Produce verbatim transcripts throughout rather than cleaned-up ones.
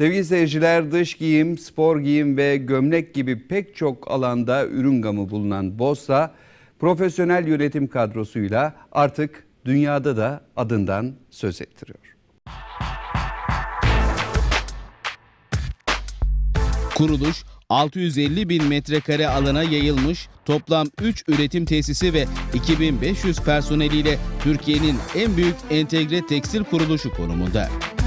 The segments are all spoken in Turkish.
Sevgili seyirciler, dış giyim, spor giyim ve gömlek gibi pek çok alanda ürün gamı bulunan Bossa, profesyonel yönetim kadrosuyla artık dünyada da adından söz ettiriyor. Kuruluş altı yüz elli bin metrekare alana yayılmış toplam üç üretim tesisi ve iki bin beş yüz personeliyle Türkiye'nin en büyük entegre tekstil kuruluşu konumunda.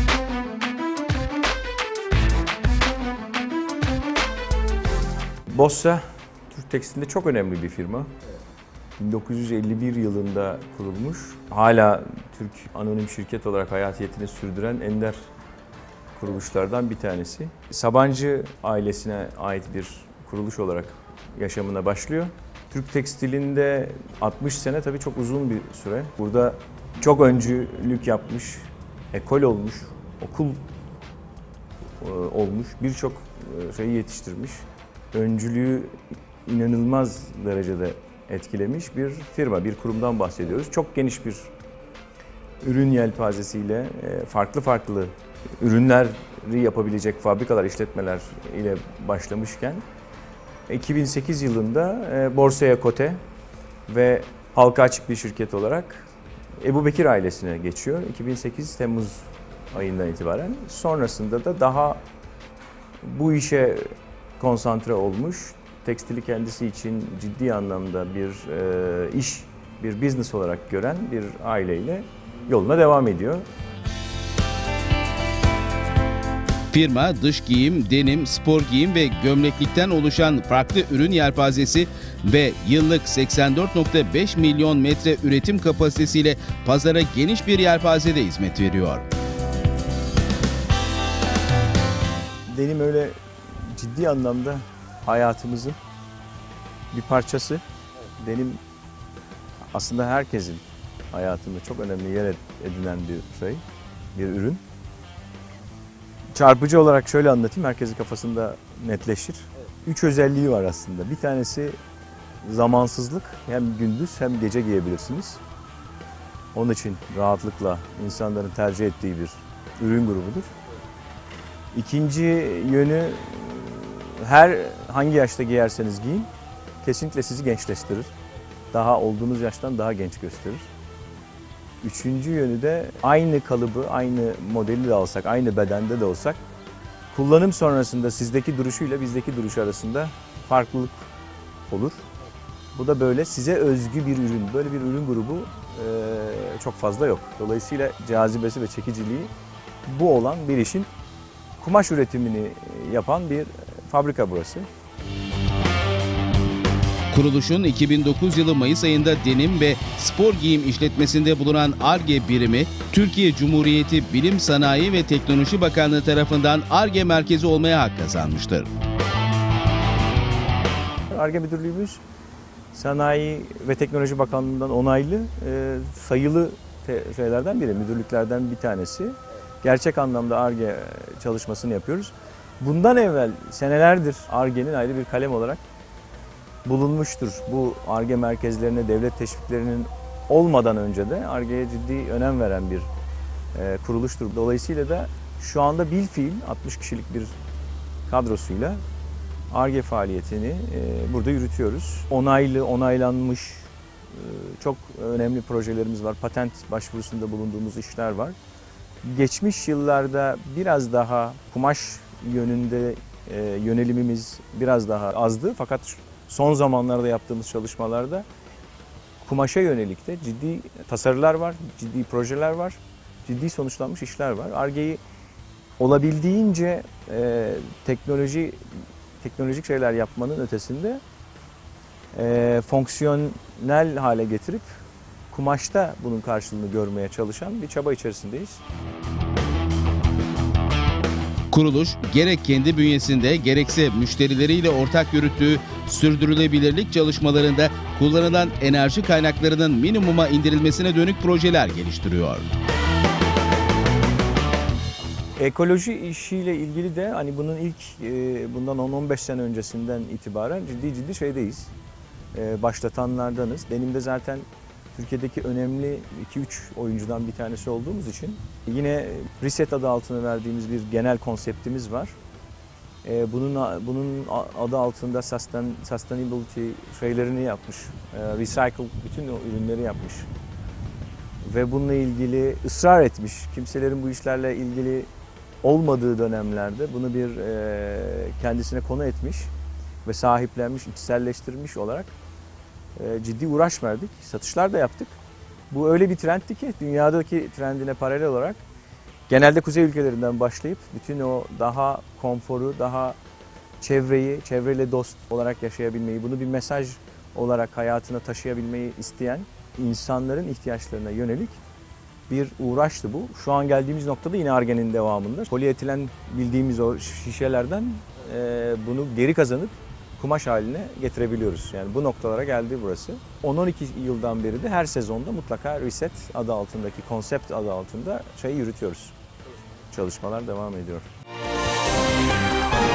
Bossa, Türk tekstilinde çok önemli bir firma. bin dokuz yüz elli bir yılında kurulmuş. Hala Türk anonim şirket olarak hayatiyetini sürdüren ender kuruluşlardan bir tanesi. Sabancı ailesine ait bir kuruluş olarak yaşamına başlıyor. Türk tekstilinde altmış sene tabii çok uzun bir süre. Burada çok öncülük yapmış, ekol olmuş, okul olmuş, birçok şeyi yetiştirmiş. Öncülüğü inanılmaz derecede etkilemiş bir firma, bir kurumdan bahsediyoruz. Çok geniş bir ürün yelpazesiyle farklı farklı ürünleri yapabilecek fabrikalar, işletmeler ile başlamışken iki bin sekiz yılında borsaya kote ve halka açık bir şirket olarak Ebu Bekir ailesine geçiyor. iki bin sekiz Temmuz ayından itibaren. Sonrasında da daha bu işe konsantre olmuş, tekstili kendisi için ciddi anlamda bir e, iş, bir business olarak gören bir aileyle yoluna devam ediyor. Firma dış giyim, denim, spor giyim ve gömleklikten oluşan farklı ürün yelpazesi ve yıllık seksen dört nokta beş milyon metre üretim kapasitesiyle pazara geniş bir yelpazede hizmet veriyor. Denim öyle ciddi anlamda hayatımızın bir parçası. Denim aslında herkesin hayatında çok önemli yer edinen bir şey, bir ürün. Çarpıcı olarak şöyle anlatayım, herkesin kafasında netleşir. Üç özelliği var aslında. Bir tanesi zamansızlık. Hem gündüz hem gece giyebilirsiniz. Onun için rahatlıkla insanların tercih ettiği bir ürün grubudur. İkinci yönü, her hangi yaşta giyerseniz giyin, kesinlikle sizi gençleştirir. Daha olduğunuz yaştan daha genç gösterir. Üçüncü yönü de aynı kalıbı, aynı modeli de alsak, aynı bedende de olsak, kullanım sonrasında sizdeki duruşuyla bizdeki duruş arasında farklılık olur. Bu da böyle size özgü bir ürün. Böyle bir ürün grubu e, çok fazla yok. Dolayısıyla cazibesi ve çekiciliği bu olan bir işin kumaş üretimini yapan bir fabrika burası. Kuruluşun iki bin dokuz yılı Mayıs ayında denim ve spor giyim işletmesinde bulunan Ar-Ge birimi, Türkiye Cumhuriyeti Bilim, Sanayi ve Teknoloji Bakanlığı tarafından Ar-Ge merkezi olmaya hak kazanmıştır. Ar-Ge müdürlüğümüz Sanayi ve Teknoloji Bakanlığı'ndan onaylı e, sayılı şeylerden biri, müdürlüklerden bir tanesi. Gerçek anlamda Ar-Ge çalışmasını yapıyoruz. Bundan evvel senelerdir Ar-Ge'nin ayrı bir kalem olarak bulunmuştur. Bu Ar-Ge merkezlerine devlet teşviklerinin olmadan önce de Ar-Ge'ye ciddi önem veren bir e, kuruluştur. Dolayısıyla da şu anda bilfiil altmış kişilik bir kadrosuyla Ar-Ge faaliyetini e, burada yürütüyoruz. Onaylı, onaylanmış e, çok önemli projelerimiz var. Patent başvurusunda bulunduğumuz işler var. Geçmiş yıllarda biraz daha kumaş yönünde e, yönelimimiz biraz daha azdı. Fakat son zamanlarda yaptığımız çalışmalarda kumaşa yönelik de ciddi tasarılar var, ciddi projeler var, ciddi sonuçlanmış işler var. Ar-Ge'yi olabildiğince e, teknoloji teknolojik şeyler yapmanın ötesinde e, fonksiyonel hale getirip kumaşta bunun karşılığını görmeye çalışan bir çaba içerisindeyiz. Kuruluş, gerek kendi bünyesinde gerekse müşterileriyle ortak yürüttüğü sürdürülebilirlik çalışmalarında kullanılan enerji kaynaklarının minimuma indirilmesine dönük projeler geliştiriyor. Ekoloji işiyle ilgili de hani bunun ilk bundan on on beş sene öncesinden itibaren ciddi ciddi şeydeyiz. Başlatanlardanız. Benim de zaten Türkiye'deki önemli iki üç oyuncudan bir tanesi olduğumuz için yine Reset adı altına verdiğimiz bir genel konseptimiz var. Bunun bunun adı altında sustain, sustainability şeylerini yapmış, recycle bütün o ürünleri yapmış ve bununla ilgili ısrar etmiş. Kimselerin bu işlerle ilgili olmadığı dönemlerde bunu bir kendisine konu etmiş ve sahiplenmiş, içselleştirmiş olarak ciddi uğraş verdik. Satışlar da yaptık. Bu öyle bir trendti ki dünyadaki trendine paralel olarak genelde kuzey ülkelerinden başlayıp bütün o daha konforu, daha çevreyi, çevreyle dost olarak yaşayabilmeyi, bunu bir mesaj olarak hayatına taşıyabilmeyi isteyen insanların ihtiyaçlarına yönelik bir uğraştı bu. Şu an geldiğimiz noktada yine Ar-Ge'nin devamında. Polietilen bildiğimiz o şişelerden bunu geri kazanıp kumaş haline getirebiliyoruz. Yani bu noktalara geldi burası. on on iki yıldan beri de her sezonda mutlaka Reset adı altındaki, konsept adı altında şeyi yürütüyoruz. Çalışmalar devam ediyor.